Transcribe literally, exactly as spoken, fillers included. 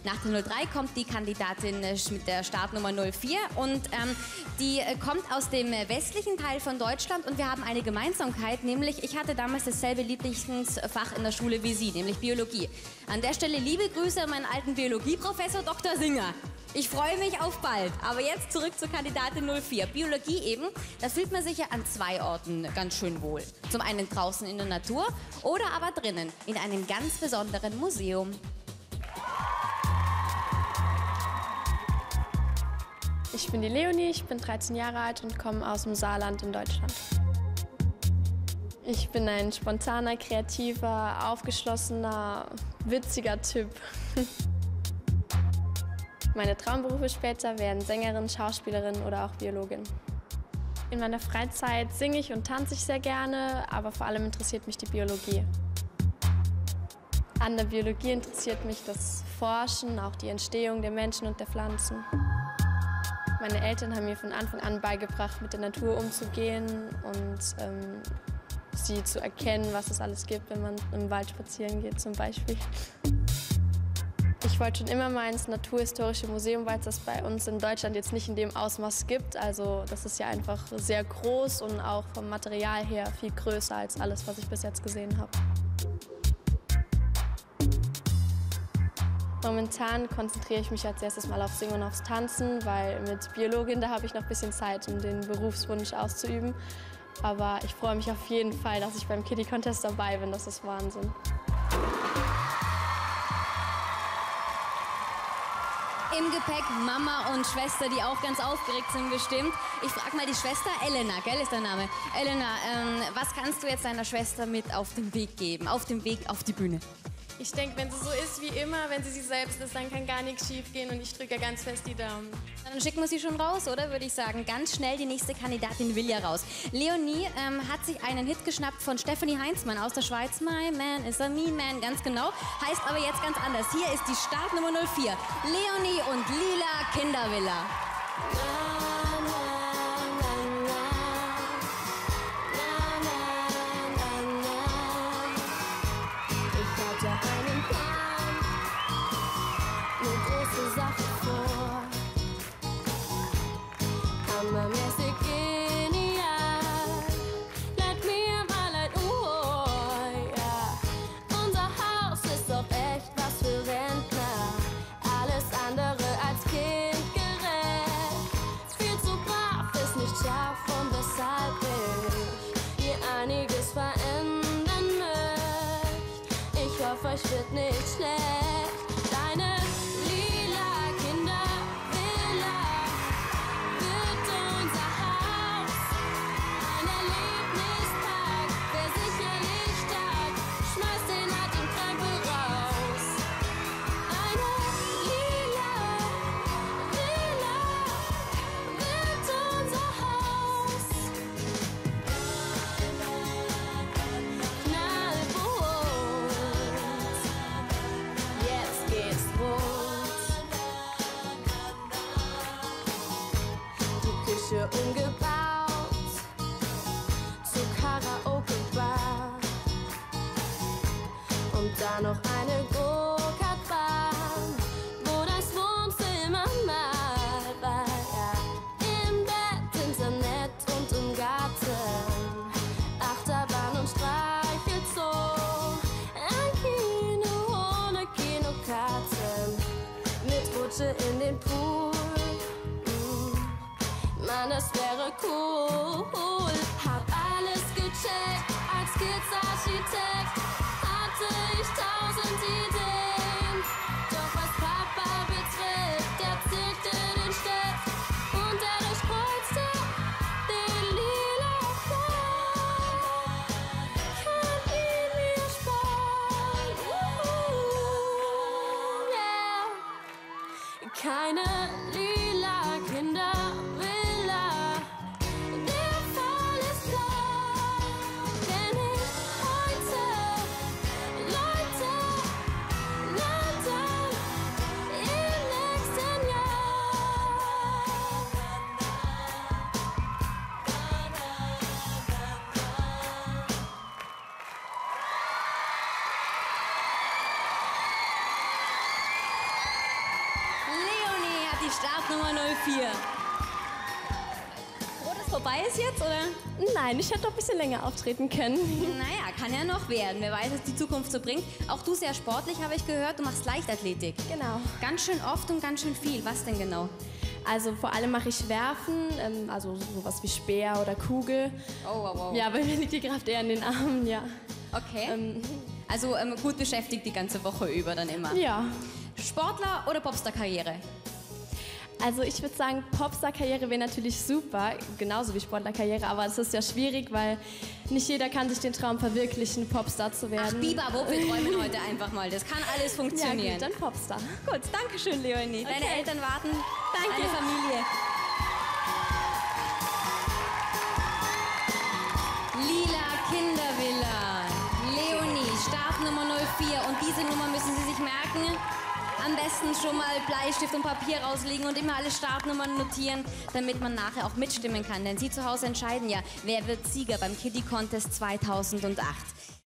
Nach der null drei kommt die Kandidatin mit der Startnummer null vier und ähm, die kommt aus dem westlichen Teil von Deutschland und wir haben eine Gemeinsamkeit, nämlich ich hatte damals dasselbe Lieblingsfach in der Schule wie sie, nämlich Biologie. An der Stelle liebe Grüße an meinen alten Biologieprofessor Doktor Singer. Ich freue mich auf bald. Aber jetzt zurück zur Kandidatin null vier. Biologie eben, da fühlt man sich ja an zwei Orten ganz schön wohl. Zum einen draußen in der Natur oder aber drinnen in einem ganz besonderen Museum. Ich bin die Leonie, ich bin dreizehn Jahre alt und komme aus dem Saarland in Deutschland. Ich bin ein spontaner, kreativer, aufgeschlossener, witziger Typ. Meine Traumberufe später wären Sängerin, Schauspielerin oder auch Biologin. In meiner Freizeit singe ich und tanze ich sehr gerne, aber vor allem interessiert mich die Biologie. An der Biologie interessiert mich das Forschen, auch die Entstehung der Menschen und der Pflanzen. Meine Eltern haben mir von Anfang an beigebracht, mit der Natur umzugehen und ähm, sie zu erkennen, was es alles gibt, wenn man im Wald spazieren geht zum Beispiel. Ich wollte schon immer mal ins Naturhistorische Museum, weil es das bei uns in Deutschland jetzt nicht in dem Ausmaß gibt. Also das ist ja einfach sehr groß und auch vom Material her viel größer als alles, was ich bis jetzt gesehen habe. Momentan konzentriere ich mich als erstes mal auf Singen und aufs Tanzen, weil mit Biologin, da habe ich noch ein bisschen Zeit, um den Berufswunsch auszuüben. Aber ich freue mich auf jeden Fall, dass ich beim Kitty Contest dabei bin. Das ist Wahnsinn. Im Gepäck Mama und Schwester, die auch ganz aufgeregt sind bestimmt. Ich frage mal die Schwester, Elena, gell ist der Name. Elena, ähm, was kannst du jetzt deiner Schwester mit auf den Weg geben, auf dem Weg auf die Bühne? Ich denke, wenn sie so ist wie immer, wenn sie sie selbst ist, dann kann gar nichts schief gehen und ich drücke ganz fest die Daumen. Dann schicken wir sie schon raus, oder? Würde ich sagen. Ganz schnell, die nächste Kandidatin will ja raus. Leonie ähm, hat sich einen Hit geschnappt von Stefanie Heinzmann aus der Schweiz. My man is a mean man, ganz genau. Heißt aber jetzt ganz anders. Hier ist die Startnummer null vier. Leonie und Lila Kindervilla. Euch wird nicht schlecht. Deine lila Kindervilla wird unser Haus. Ein Erlebnispark, wer sicherlich stark, schmeißt den alten Krempel raus. Eine lila Villa wird unser Haus. Umgebaut zur Karaoke-Bar und da noch eine Go-Kart-Bahn, wo das Wohnzimmer mal war. Ja. Im Bett, Internet und im Garten, Achterbahn und Streichelzoo, ein Kino ohne Kinokarten, mit Rutsche in den Pool. Mann, das wäre cool. Hab alles gecheckt, als Kids-Architekt hatte ich tausend Ideen. Doch was Papa betrifft, der zückte den Stift und er durchkreuzte den lila Pfeil. Kann ihn mir sparen, uh, yeah. Keine lila Kinder. Startnummer null vier. Froh, dass vorbei ist jetzt, oder? Nein, ich hätte noch ein bisschen länger auftreten können. Naja, kann ja noch werden. Wer weiß, was die Zukunft so bringt. Auch du sehr sportlich, habe ich gehört. Du machst Leichtathletik. Genau. Ganz schön oft und ganz schön viel. Was denn genau? Also vor allem mache ich Werfen, ähm, also sowas wie Speer oder Kugel. Oh, wow, wow. Ja, bei mir liegt die Kraft eher in den Armen, ja. Okay. Ähm, Also ähm, gut beschäftigt die ganze Woche über dann immer. ja. Sportler oder Popstar-Karriere? Also ich würde sagen, Popstar-Karriere wäre natürlich super, genauso wie Sportlerkarriere, aber es ist ja schwierig, weil nicht jeder kann sich den Traum verwirklichen, Popstar zu Ach, werden. Bibabo, wir träumen heute einfach mal. Das kann alles Ja funktionieren. gut, dann Popstar. Gut, danke schön, Leonie. Deine Okay. Eltern warten. Danke. Deine Familie. Lila Kindervilla. Leonie, Startnummer null vier. Und diese Nummer müssen Sie sich merken. Am besten schon mal Bleistift und Papier rauslegen und immer alle Startnummern notieren, damit man nachher auch mitstimmen kann. Denn Sie zu Hause entscheiden ja, wer wird Sieger beim Kiddie Contest zweitausendacht.